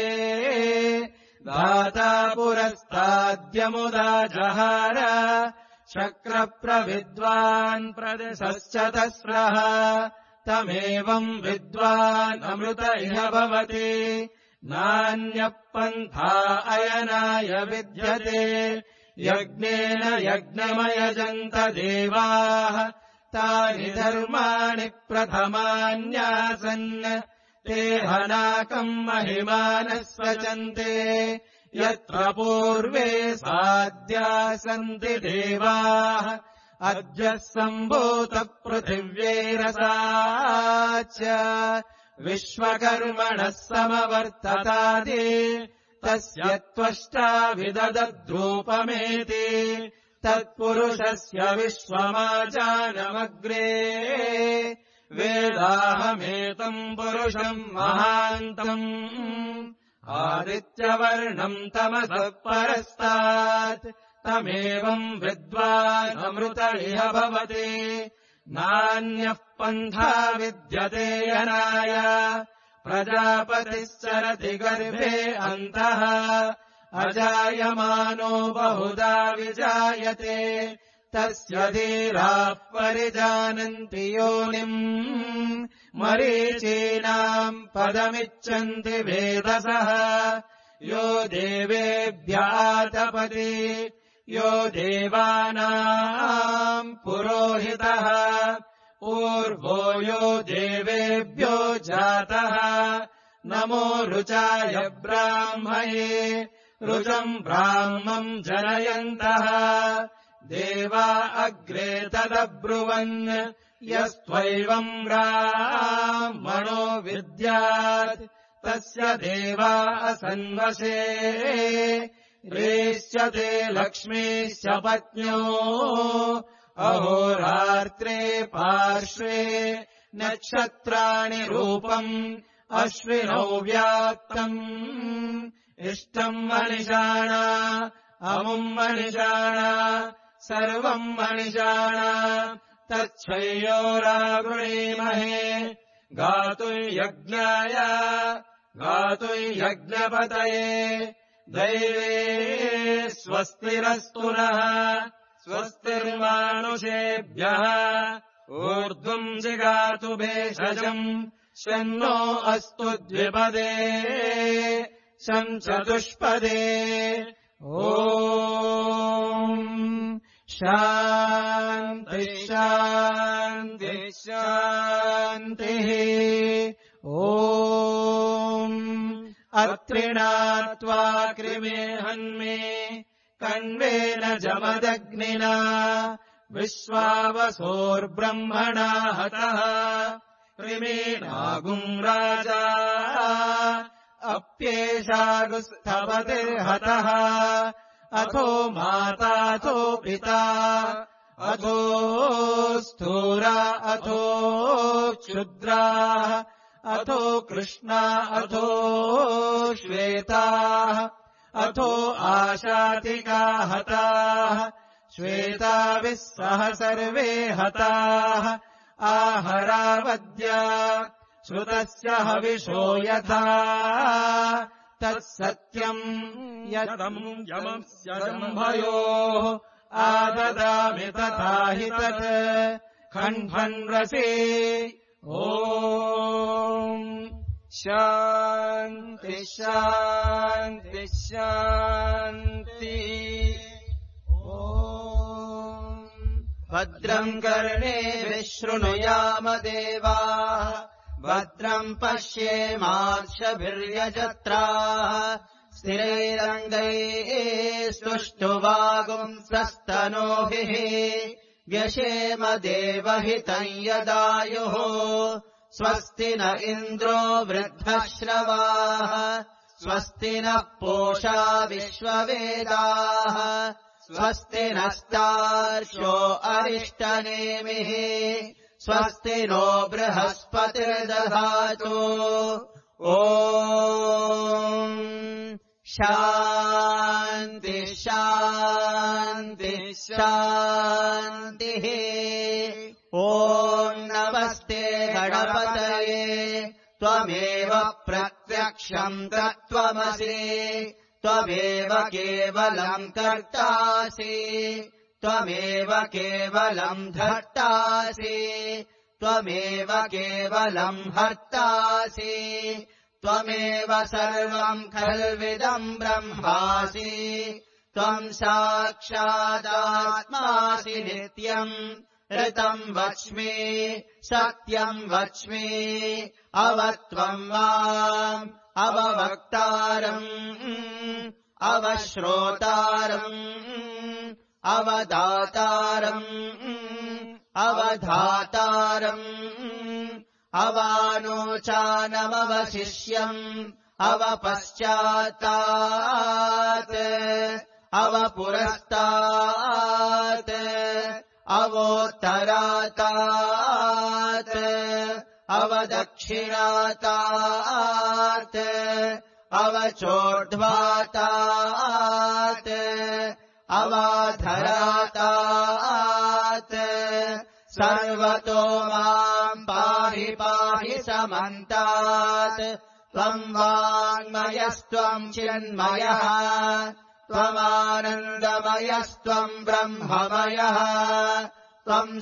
दाता पुरस्ताद्यमुदा जहार शक्रप्रविद्वान् प्रदिशश्चतस्रः तमेवम् विद्वान् अमृत इह भवति नान्यः पन्था अयनाय विद्यते यज्ञेन यज्ञमयजन्त देवाः तानि धर्माणि प्रथमान्यासन् ते हनाकम् महिमानः स्वचन्ते यत्र पूर्वे साद्या सन्ति देवाः अद्य सम्भूतपृथिव्यैरसा च विश्वकर्मणः समवर्ततादि तस्य त्वष्टा विददद्रूपमेति तत्पुरुषस्य विश्वमाजानमग्रे वेदाहमेतम् पुरुषम् महान्तम् आदित्यवर्णम् तमसः परस्तात् तमेवम् विद्वान् अमृत इह भवति नान्यः पन्था विद्यते यनाय प्रजापतिश्चरति गर्भे अन्तः अजायमानो बहुधा विजायते तस्य धीराः परिजानन्ति योनिम् मरीचीनाम् पदमिच्छन्ति वेदसः यो देवेभ्यातपति यो देवानाम् पुरोहितः पूर्वो यो देवेभ्यो जातः नमो रुचाय ब्राह्मये रुजम् ब्राह्मम् जनयन्तः देवा अग्रे तदब्रुवन् यस्त्वैवम् ब्राह्मणो विद्यात् तस्य देवा असन्वशे रेष्यते लक्ष्मीश्च पत्न्यो अहोरात्रे पार्श्वे नक्षत्राणि रूपम् अश्विनौ व्याप्तम् इष्टम् मनिषाणा अमुम् मनिषाणा सर्वम् मनिषाणा तच्छयोरावृणीमहे गातुम् यज्ञपतये दैवे स्वस्तिरस्तु नः स्वस्तिर्मानुषेभ्यः ऊर्ध्वम् जिगातु भेषजम् शन्नो अस्तु द्विपदे शं चतुष्पदे ॐ शान्तिः शान्तिः शान्तिः ॐ अत्रिणात्वा कृमे हन्मे कण्वेन जमदग्निना विश्वावसोर्ब्रह्मणा हतः कृमीनागुम् राजा अप्येषागुस्थपतिर्हतः अथो माताथो पिता अथो स्थूरा अथो क्षुद्रा अथो कृष्णा अथो श्वेताः अथो आशातिका हताः श्वेताभिः सह सर्वे हताः आहरावद्या श्रुतस्य हविषो यथा तत्सत्यम् यदम् यमस्य जम्भयोः आददामि तथा हि तत् खण्डन्रसे ॐ शान्ति शान्ति शान्ति ॐ भद्रम् कर्णेभिः शृणुयाम देवाः भद्रम् पश्येमार्षभिर्यजत्राः स्थिरैरङ्गैः स्तुष्टुवागुंसस्तनूभिः व्यशेम देवहितम् यदायुः स्वस्ति न इन्द्रो वृद्धश्रवाः स्वस्ति नः पूषा विश्ववेदाः स्वस्ति नस्तार्क्ष्यो अरिष्टनेमिः स्वस्ति नो बृहस्पतिर्दधातु ॐ शान्ति शान्ति शान्तिः ॐ नमस्ते गणपतये त्वमेव प्रत्यक्षम् तत्त्वमसि त्वमेव केवलम् कर्तासि त्वमेव केवलम् धर्तासि त्वमेव केवलम् हर्तासि त्वमेव सर्वम् खल्विदम् ब्रह्मासि त्वम् साक्षादात्मासि नित्यम् ऋतम् वच्मि सत्यम् वच्मि अवत्वम् माम् अववक्तारम् अवश्रोतारम् अवदातारम् अवधातारम् अवानोचानमवशिष्यम् अवपश्चात्तात् अवपुरस्तात् अवोत्तरातात् अवदक्षिणातात् अवचोर्ध्वातात् अवाधरातात् सर्वतो माम् पाहि पाहि समन्तात् त्वम् वाङ्मयस्त्वम् चिन्मयः त्वमानन्दमयस्त्वम् ब्रह्ममयः त्वम्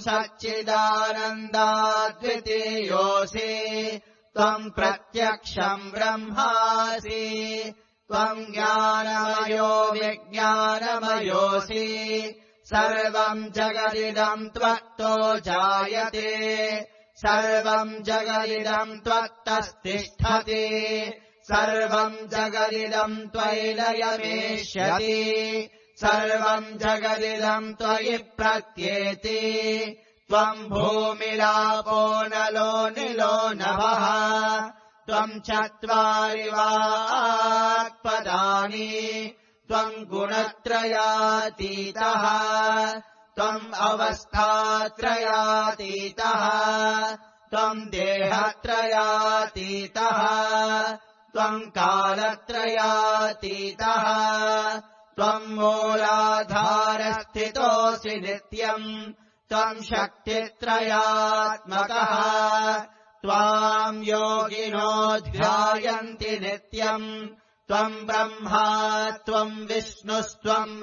सच्चिदानन्दाद्वितीयोऽसि त्वम् प्रत्यक्षम् ब्रह्मासि त्वम् ज्ञानमयो विज्ञानमयोऽसि सर्वम् जगदिदम् त्वत्तो जायते सर्वम् जगदिदम् त्वत्तस्तिष्ठति सर्वम् जगदिदम् त्वयि लयमेष्यति सर्वम् जगदिदम् त्वयि प्रत्येति त्वम् भूमिरापो नलो निलो नभः त्वम् चत्वारि वाक्पदानि त्वम् गुणत्रयातीतः त्वम् अवस्थात्रयातीतः त्वम् देहत्रयातीतः त्वम् कालत्रयातीतः त्वम् मूलाधारस्थितोऽसि नित्यम् त्वम् शक्तित्रयात्मकः त्वाम् योगिनो ध्यायन्ति नित्यम् त्वम् ब्रह्मा त्वम् विष्णुस्त्वम्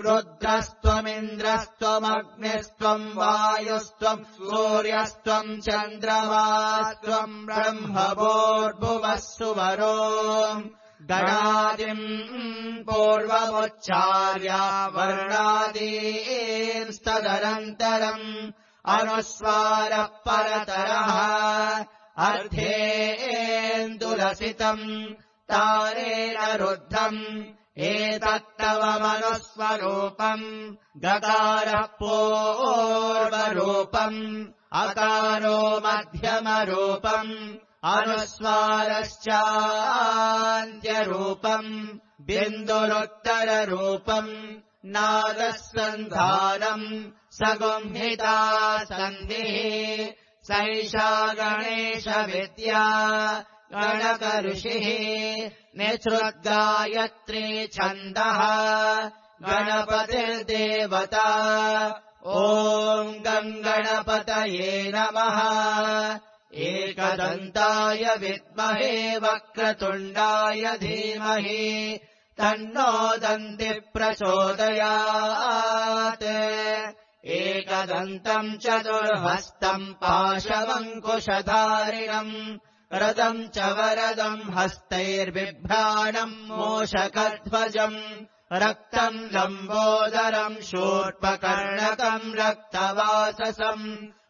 रुद्रस्त्वमिन्द्रस्त्वमग्निस्त्वम् वायुस्त्वम् सूर्यस्त्वम् चन्द्रमास्त्वम् ब्रह्मभूर्भुवः सुवरो गणादिम् पूर्वमुच्चार्य वर्णादींस्तदनन्तरम् अनुस्वारः परतरः अर्धेन्दुलसितम् तारेण रुद्धम् एतत्तव मनुस्वरूपम् गकारः पूर्वरूपम् अकारो मध्यमरूपम् अनुस्वारश्चान्त्यरूपम् बिन्दुरुत्तररूपम् नादः सन्धानम् सगुंहिता सन्धिः सैषा गणेशविद्या गणकऋषिः निसृद्गायत्री छन्दः गणपतिर्देवता ॐ गणपतये नमः एकदन्ताय विद्महे वक्रतुण्डाय धीमहि तन्नो दन्तिः प्रचोदयात् एकदन्तम् चतुर्हस्तम् पाशवङ्कुशधारिणम् रदम् च वरदम् हस्तैर्बिभ्राणम् मूषकध्वजम् रक्तम् लम्बोदरम् शूर्पकर्णकम् रक्तवाससम्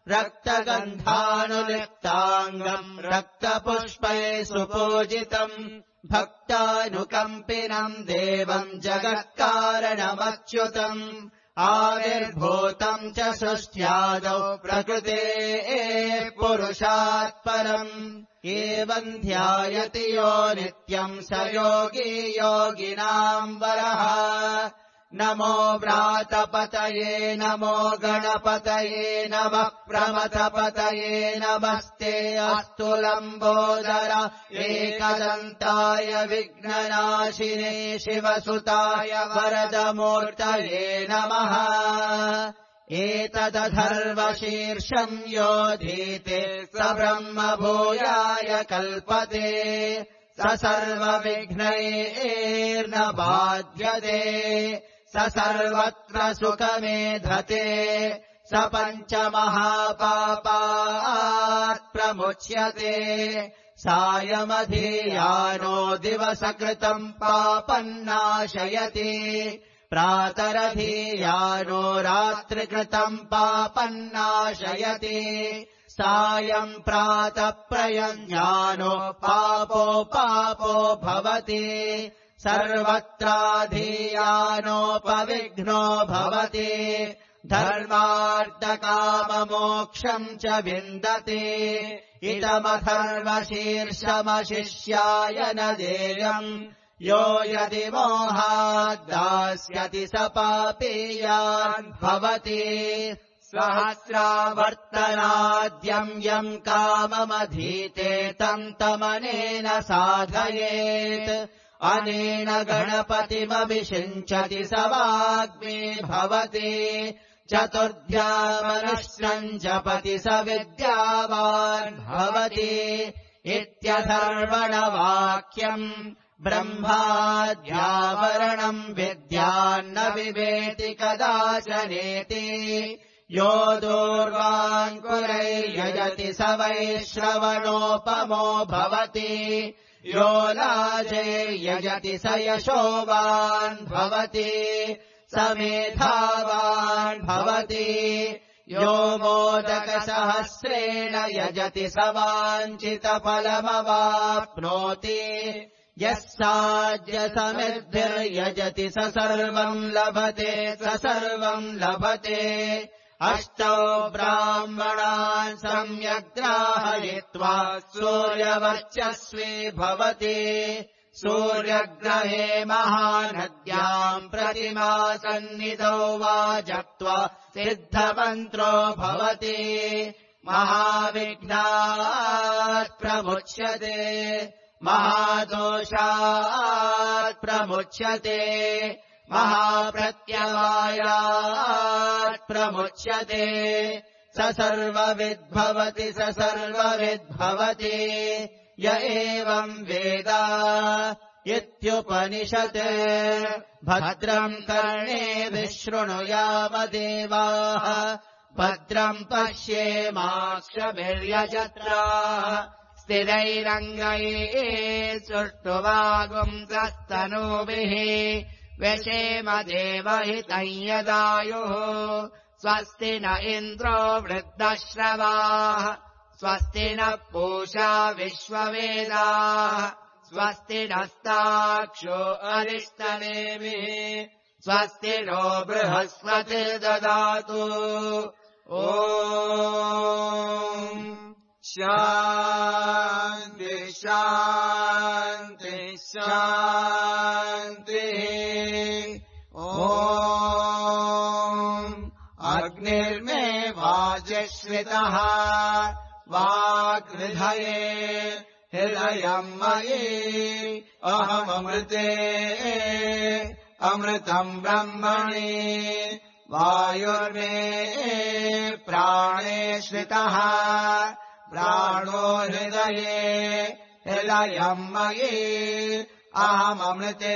रक्तगन्धानुलिप्ताङ्गम् रक्तपुष्पैः सुपूजितम् भक्तानुकम्पिनम् देवम् जगत्कारणमच्युतम् आविर्भूतम् च सृष्ट्यादौ प्रकृतेः पुरुषात् परम् एवम् ध्यायति यो नित्यम् स योगी योगिनाम् वरः नमो व्रातपतये नमो गणपतये नमः प्रमथपतये नमस्ते अस्तु लम्बोदर एकदन्ताय विघ्ननाशिने शिवसुताय वरदमूर्तये नमः एतदथर्वशीर्षम् योधीते स ब्रह्मभूयाय कल्पते स सर्वविघ्नैर्न बाध्यते स सर्वत्र सुखमेधते स पञ्चमहापापात् प्रमुच्यते सायमधीयानो दिवसकृतम् पापम् नाशयति प्रातरधीयानो रात्रिकृतम् पापन्नाशयति सायम् प्रातः प्रयज्ञानो पापो भवति सर्वत्राधीयानोपविघ्नो भवति धर्मार्थकाममोक्षम् च विन्दति इदमथर्वशीर्षमशिष्याय न देयम् यो यदि मोहाद्दास्यति स पापीयान् भवति सहस्रावर्तनाद्यम् यम् काममधीते तम् तमनेन साधयेत् अनेन गणपतिमभिषिञ्चति स वाग्मी भवति चतुर्ध्यामनश्रम् जपति स विद्यावान् भवति इत्यथर्वणवाक्यम् ब्रह्माद्यावरणम् विद्यान्न विवेति कदाचनेति यो दूर्वाङ्कुरैर्यजति स वैश्रवणोपमो भवति यो लाजैर्यजति स यशोवान् भवति स मेधावान् भवति यो मोदकसहस्रेण यजति स वाञ्छितफलमवाप्नोति यः साज्यसमिद्धिर्यजति स सर्वम् लभते स सर्वम् लभते अष्टौ ब्राह्मणान् सम्यक् ग्राहयित्वा सूर्यवर्चस्वी भवति सूर्यग्रहे महानद्याम् प्रतिमासन्निधौ वा जप्त्वा सिद्धमन्त्रो भवति महाविघ्नात् प्रमुच्यते महादोषात् प्रमुच्यते महाप्रत्यवायात् प्रमुच्यते स सर्वविद्भवति स सर्वविद्भवति य एवम् वेद इत्युपनिषत् भद्रम् कर्णेभिः शृणुयाम देवाः भद्रम् पश्येमाक्षभिर्यजत्राः स्थिरैरङ्गैः सुष्ठुवागुंसस्तनूभिः व्यशेम देवहितं यदायुः स्वस्ति न इन्द्रो वृद्धश्रवाः स्वस्ति नः पूषा विश्ववेदाः स्वस्ति नस्ताक्षो अरिष्टनेमिः स्वस्ति नो बृहस्पतिर्ददातु ॐ शान्ति शान्ति शान्तिः ॐ अग्निर्मे वाजश्रितः वाग्हृदये हृदयम् मयि अहममृते अमृतम् ब्रह्मणि वायुर्मे प्राणे श्रितः प्राणो हृदये हृदयम् मयि अहममृते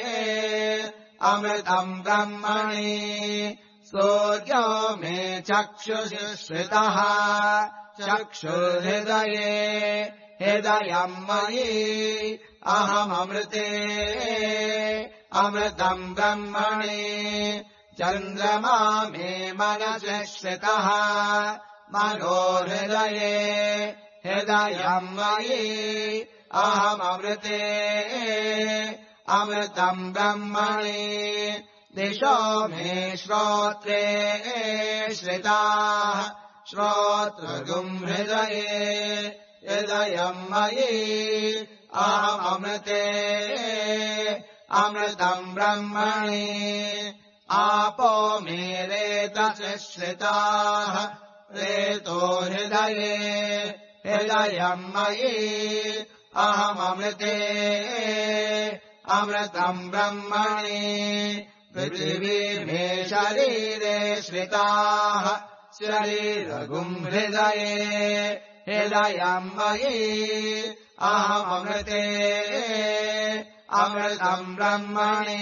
अमृतम् ब्रह्मणि सूर्यो मे चक्षुषि श्रितः चक्षुर्हृदये हृदयम् मयि अहममृते अमृतम् ब्रह्मणि चन्द्रमा मे मनसि श्रितः मनोहृदये हृदयम् मयि अहममृते अमृतम् ब्रह्मणि दिशो मे श्रोत्रे श्रिताः श्रोत्रगुम् हृदये हृदयम् मयि अहममृते अमृतम् ब्रह्मणि आपो मे रेतसि श्रिताः रेतो हृदये हृदयम् मयि अहममृते अमृतम् ब्रह्मणि पृथिवी मे शरीरे श्रिताः शरीरगुम् हृदये हृदयम् मयि अहममृते अमृतम् ब्रह्मणि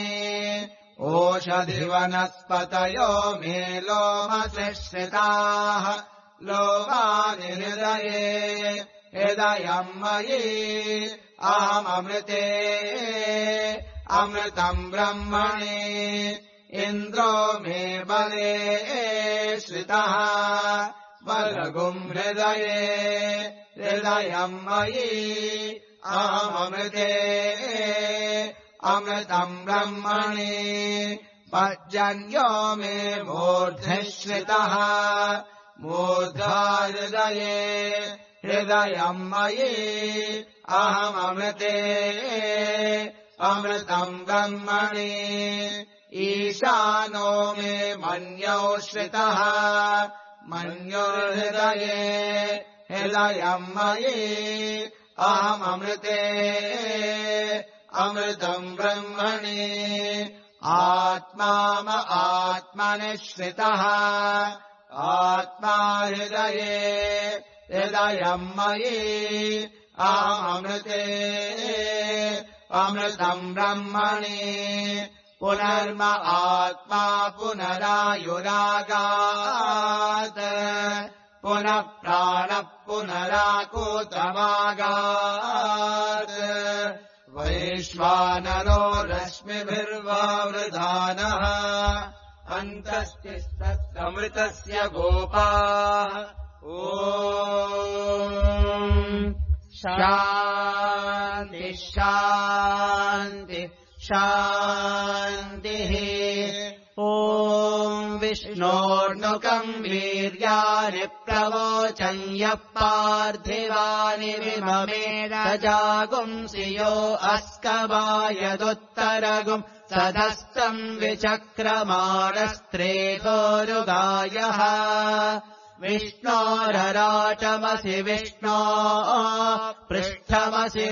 ओषधिवनस्पतयो मे लोमसि श्रिताः लोमानि हृदये हृदयम् मयि अहममृते अमृतम् ब्रह्मणि इन्द्रो मे बले श्रितः बलगुम् हृदये हृदयम् मयि अहममृते अमृतम् ब्रह्मणि पर्जन्यो मे मूर्ध्नि श्रितः मूर्धा हृदये हृदयम् मयि अहममृते अमृतम् ब्रह्मणि ईशानो मे मन्यो श्रितः मन्योर्हृदये हृदयम् मयि अहममृते अमृतम् ब्रह्मणि आत्माम आत्मनिश्रितः आत्मा हृदये हृदयम् मयि अहममृते अमृतम् ब्रह्मणि पुनर्म आत्मा पुनरायुरागात् पुनः प्राणः पुनराकूतमागात् वैश्वानरो रश्मिभिर्वावृधानः अन्तस्तिस्तमृतस्य गोपाः ॐ शान्ति शान्ति शान्तिः ॐ विष्णोर्नुकम् वीर्याणि प्रवोचन् यः पार्थिवानि विममेन जागुंसि यो अस्कवायदुत्तरगुम् सदस्तम् विचक्रमाणस्त्रेधोरुगायः विष्णोरराटमसि विष्णो पृष्ठमसि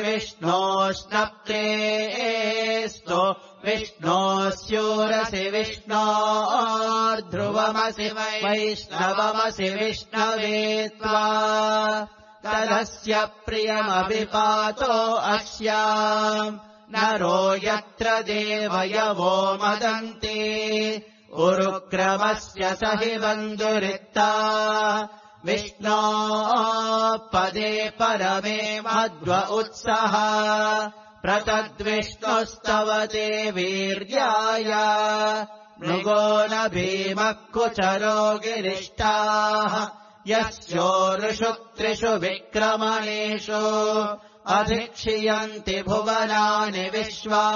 विष्णोष्णप्रेस्तो विष्णोस्योरसि विष्णोर्ध्रुवमसि वैष्णवमसि विष्णवे त्वा तदस्य प्रियमभिपातो अस्याम् नरो यत्र देवयवो मदन्ति उरुक्रमस्य स हि बन्धुरित्ता विष्णो पदे परमे मध्व उत्सः प्रतद्विष्णुस्तवते वीर्याय मृगो न भीमः कुचरो गिरिष्टाः यस्योरुषु त्रिषु विक्रमणेषु अधिक्षियन्ति भुवनानि विश्वा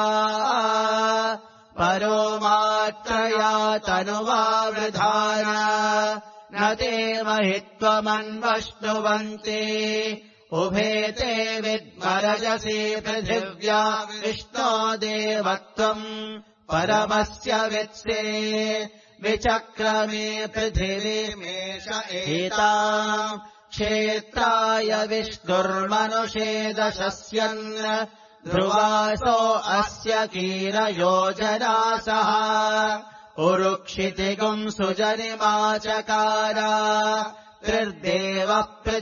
परो मात्रया तनुवावृधान न ते महित्वमन्वष्णुवन्ति उभे ते विद्मरजसि पृथिव्या विष्णो देवत्वम् परमस्य वित्से विचक्रमे पृथिवीमेष एताम् क्षेत्राय विष्णुर्मनुषे दशस्यन् ध्रुवासो अस्य कीरयोजनासः उरुक्षितिगुम् सुजनिमाचकार त्रिर्देवः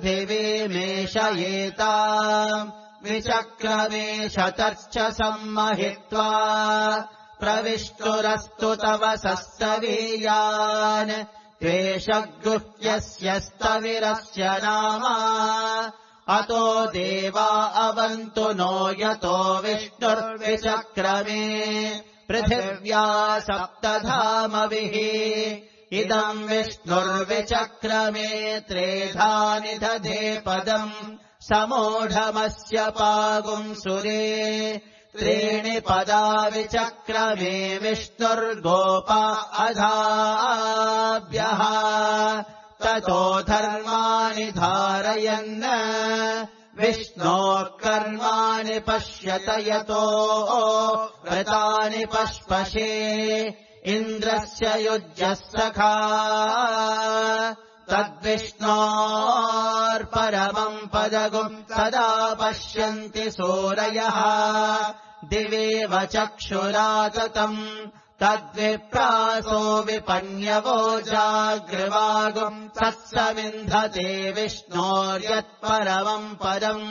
पृथिवीमेषयेताम् विचक्रमे शतर्च सम्महित्वा प्रविष्टुरस्तु तव सस्तवीयान् त्वेषगुह्यस्य स्तविरस्य नाम अतो देवा अवन्तु नो यतो विष्णुर्विचक्रमे पृथिव्या सप्तधामभिः इदम् विष्णुर्विचक्रमे त्रेधानि दधे पदम् समूढमस्य पागुंसुरे त्रीणि पदा विचक्रमे विष्णुर्गोपा अधाभ्यः ततो धर्माणि धारयन् विष्णोः कर्माणि पश्यत यतो व्रतानि पश्पशे इन्द्रस्य युज्यः सखा तद्विष्णोर्परमम् पदगुम् सदा पश्यन्ति सूरयः दिवेव चक्षुराततम् तद्विप्रासो विपन्यवो जागृवागुम् तत्समिन्धते विष्णोर्यत्परमम् पदम्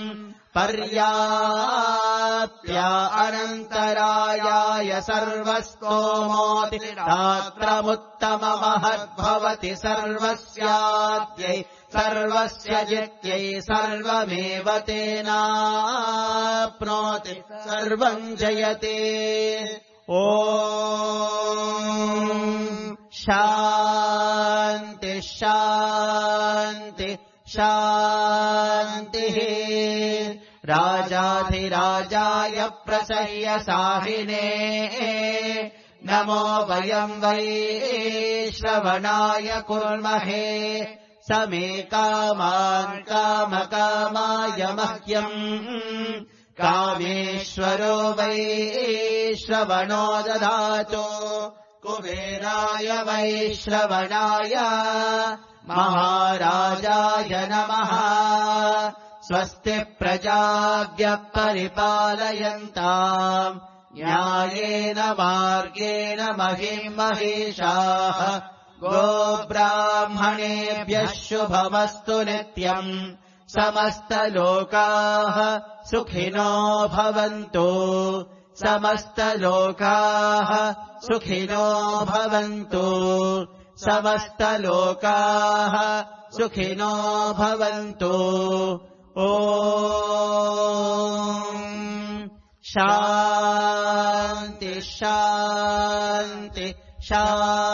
पर्याप्य अनन्तरायाय सर्वस्तोमोति रात्रमुत्तममहद्भवति सर्वस्याद्यै सर्वस्य जित्यै सर्वमेव तेनाप्नोति सर्वम् जयते ॐ शान्ति शान्ति शान्तिः राजाधिराजाय प्रसह्यसाहिने नमो वयम् वै श्रवणाय कुर्महे समे कामान् कामकामाय मह्यम् कामेश्वरो वै श्रवणो ददातु कुबेराय वै श्रवणाय महाराजाय नमः स्वस्ति प्रजाभ्यः परिपालयन्ताम् न्यायेन मार्गेण महिम् महिषाः गोब्राह्मणेभ्यः शुभमस्तु नित्यम् समस्तलोकाः सुखिनो भवन्तु समस्तलोकाः सुखिनो भवन्तु समस्तलोकाः सुखिनो भवन्तु ॐ शान्ति शान्ति शान्ति